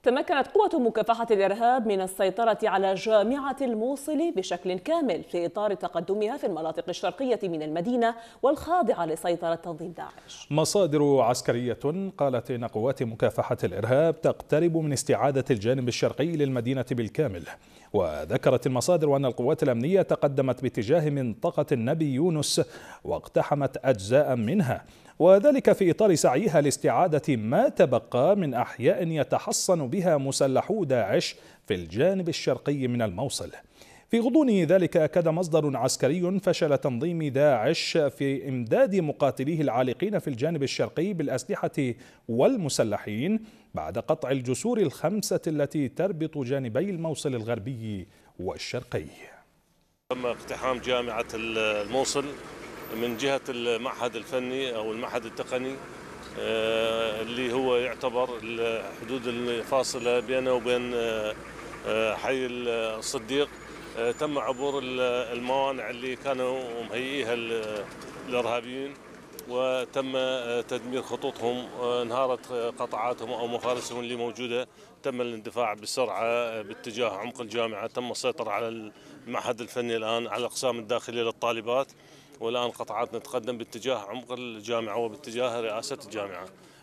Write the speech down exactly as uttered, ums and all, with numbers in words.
تمكنت قوة مكافحة الإرهاب من السيطرة على جامعة الموصل بشكل كامل في إطار تقدمها في المناطق الشرقية من المدينة والخاضعة لسيطرة تنظيم داعش. مصادر عسكرية قالت إن قوات مكافحة الإرهاب تقترب من استعادة الجانب الشرقي للمدينة بالكامل. وذكرت المصادر أن القوات الأمنية تقدمت باتجاه منطقة النبي يونس واقتحمت أجزاء منها، وذلك في إطار سعيها لاستعادة ما تبقى من أحياء يتحصن بها مسلحو داعش في الجانب الشرقي من الموصل. في غضون ذلك أكد مصدر عسكري فشل تنظيم داعش في إمداد مقاتليه العالقين في الجانب الشرقي بالأسلحة والمسلحين بعد قطع الجسور الخمسة التي تربط جانبي الموصل الغربي والشرقي. تم اقتحام جامعة الموصل من جهة المعهد الفني أو المعهد التقني اللي هو يعتبر الحدود الفاصلة بينه وبين حي الصديق. تم عبور الموانع اللي كانوا مهيئيها الإرهابيين وتم تدمير خطوطهم، انهارت قطعاتهم أو مفارسهم اللي موجودة. تم الاندفاع بسرعة باتجاه عمق الجامعة. تم السيطرة على المعهد الفني الآن على الأقسام الداخلية للطالبات، والآن قطعاتنا تقدم باتجاه عمق الجامعة وباتجاه رئاسة الجامعة.